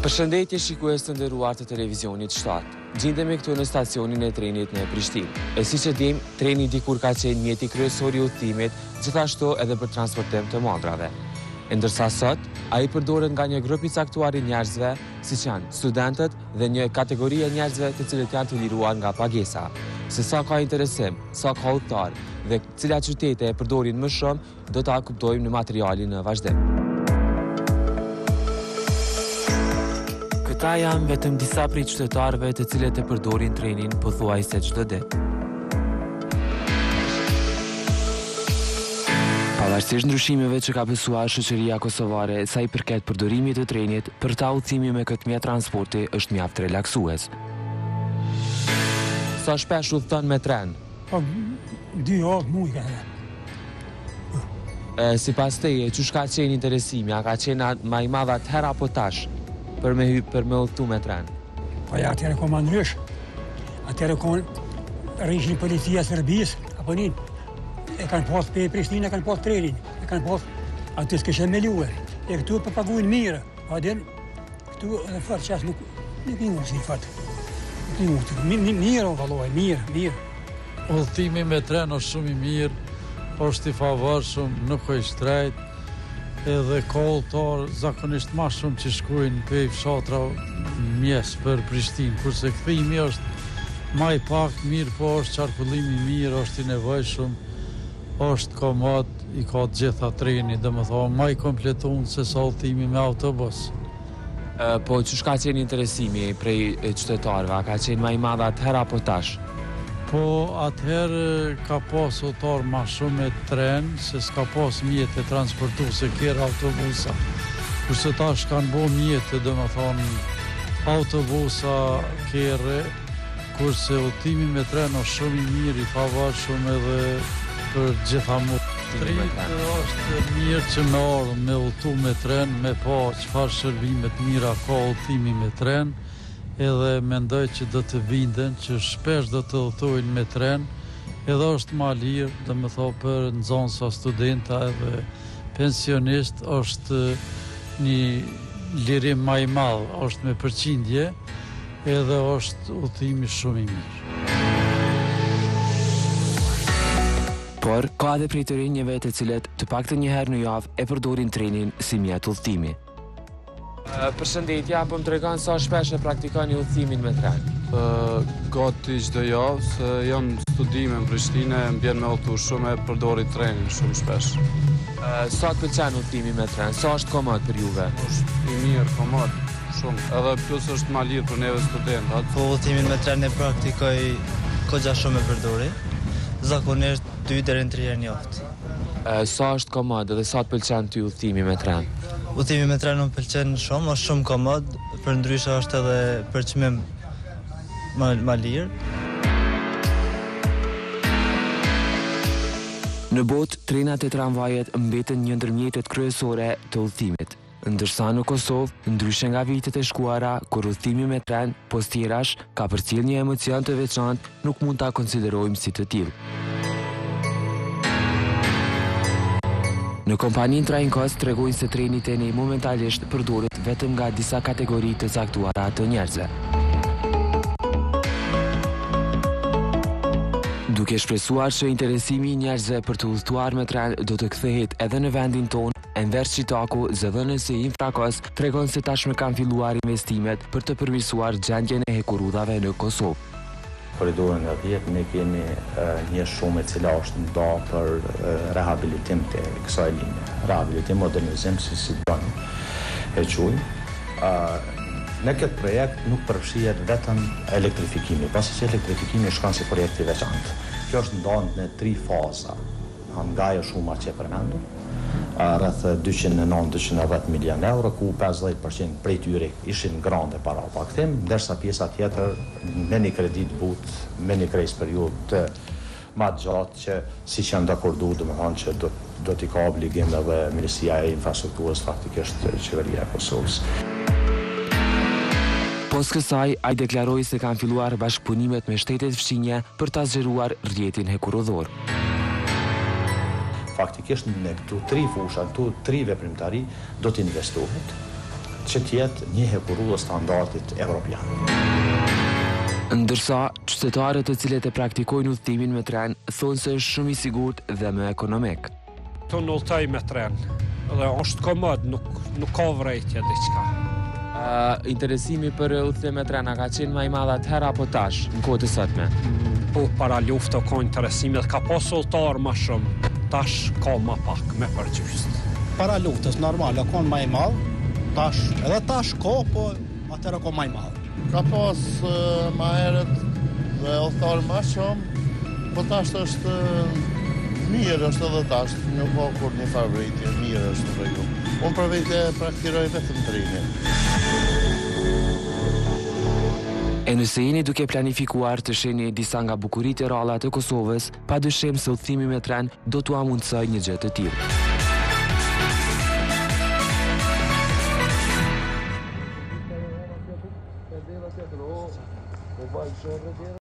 Përshëndetje shikues të nderuar të televizionit 7. Gjendemi këtu në stacionin e trenit në Prishtinë. E siç e dim, treni dikur ka qenë mjeti kryesor i udhëtimit, gjithashtu edhe për transportim të maldrave. Ndërsa sot, ai përdoret nga një grup i caktuar i njerëzve, siç janë studentët dhe një kategori e njerëzve të cilët janë të liruar nga pagesa. Se sa ka interesim, sa ka udhëtar dhe cilat qytete e përdorin më shumë, do ta kuptojmë në materialin në vazhdim. Këta janë vetëm disa prej qytetarëve të cilët e përdorin trenin pothuajse çdo ditë. Pavarësisht ndryshimeve që ka besuar shoqëria kosovare sa i përket përdorimit të trenit, për ta udhëtimi me këtë mjet transporti është mjaft relaksues. Sa shpesh udhëton me tren? Po 2 orë muj ka herë. Sipas teje, çu ka qenë interesimi, a ka qenë më i madh atëherë apo tash? Për me udhëtu me tren? Po ja, atëherë ka më ndrysh. Atëherë ka rishni policia Serbisë, apo nin. E kanë pas për Prishtinë, e kanë pas trenin. E kanë pas atë s'kishë me luë. E këtu për paguin mirë. A den këtu edhe fort ças nuk i mund si fat. Nuk i mund. Mirë valloj, mirë. Udhëtimi me tren është shumë i mirë, është i favorshëm, nuk është shtrejt. Edhe ka udhëtar zakonisht më shumë që shkojnë për fshatra mjes për Prishtinë, kurse kthimi është më i pak mirë, po është qarkullimi mirë, është i nevojshëm, është komod, i ka të gjitha treni, domethënë më i kompletuar se sa udhëtimi me autobus. Po çu ka qenë interesimi prej qytetarëve, a ka qenë më i madh atëherë apo tash? Po atëherë ka pas udhëtar më shumë me tren, se s'ka pas mjete transportuese kërë autobusa. Kurse tash kanë bo mjete, domethënë autobusa kërë, kurse udhëtimi me tren është shumë i mirë, i favorshëm edhe për gjitha mu. Trenë është mirë që me ardhë me udhëtu me tren, me pa çfarë shërbimet mira ka udhëtimi me tren, edhe mendoj që do të vinden që shpesh do të udhëtojnë me tren, edhe është ma lirë, dhe me tho për nxënësa studenta edhe pensionist, është një lirim ma i madhë, është me përqindje, edhe është udhëtimi shumë i mirë. Por, ka edhe prej të rinjeve të cilet të paktën një herë në javë e përdorin trenin si mjet udhëtimi. Përshëndetje, po më tregon sa shpesh e praktikoni udhëtimin me tren? Gati çdo javë, se jam studime në Prishtinë, më bjen me udhëtu shumë, e përdori trenin shumë shpesh. Sa të pëlqen udhëtimi me tren? Sa është komod për juve? Është i mirë, komod, shumë. Edhe plus është ma lirë për neve studentat. Po udhëtimin me tren e praktikoj kogja shumë e përdori. Zakonisht 2 deri në 3 herë në javë. Sa është komod dhe sa të pëlqen ty udhëtimi me tren? Udhëtimi me tren më pëlqen shumë, është shumë komod, për ndryshe është edhe për çmim më lirë. Në botë, trenat e tramvajet mbeten një ndër mjetet kryesore të udhëtimit. Ndërsa në Kosovë, ndryshe nga vitet e shkuara, kur udhëtimi me tren, postjerash, ka përcjell një emocion të veçantë, nuk mund ta konsiderojmë si të tillë. Në kompaninë Trainkos tregojnë se treni tani momentalisht përdoret vetëm nga disa kategori të caktuara të njerëzve. Duke shpresuar që interesimi i njerëzve për të udhëtuar me tren do të kthehet edhe në vendin tonë, Enver Çitaku, zëdhënës e Infrakos, tregon se tashmë kanë filluar investimet për të përmirësuar gjendjen e hekurudhave në Kosovë. Korridorin e 10 ne kemi një shumë e cila është nda për rehabilitim të kësaj linje. Rehabilitim, modernizim, si dënë e quajmë. Në këtë projekt nuk përfshihet vetëm elektrifikimi, pasi që elektrifikimi shkon si projekt i veçantë. Kjo është ndarë në 3 faza, nga ajo shuma që e përmendur, rreth 209-210 milion euro, ku 50% prej tyre ishin grande para paktim, ndërsa pjesa tjetër me një kredit but, me një krejs periudhë të ma gjatë që si që janë dakordu, domethënë që do t'i ka obligim edhe Ministria e Infrastrukturës, faktikisht Qeveria e Kosovës. Pos kësaj, ai deklaroi se kanë filluar bashkëpunimet me shtetet fqinje për ta zgjeruar rrjetin hekurudhor. Faktikisht në këtu 3 fusha, këtu 3 veprimtari do të investohet që t'jetë një hekurullë standardit evropian. Ndërsa, qytetarët të cilët e praktikojnë udhëtimin me tren thonë se është shumë i sigurt dhe më ekonomik. Të nulltoj me tren, dhe është komod, nuk ka vrejtje diçka. Interesimi për udhëtim me tren a ka qenë më i madh atëherë apo tash, në kohët e sotme? Po, para luftë ka interesimi dhe ka pas ulltar ma shumë, tash ka ma pak me përgjysht. Para luftës normal, ka më i madh, edhe tash ka, po atëherë ka më i madh. Ka pas ma herët dhe ulltar ma shumë, po tash është mirë është edhe tash, nuk ka kur një farvritje, mirë është në rregull. Unë për vete praktikoj vetëm trenin. E nëse jeni duke planifikuar të shihni disa nga bukuritë e ralla të Kosovës, padyshim se udhëtimi me tren do t'u amundsoj një gjë të tillë.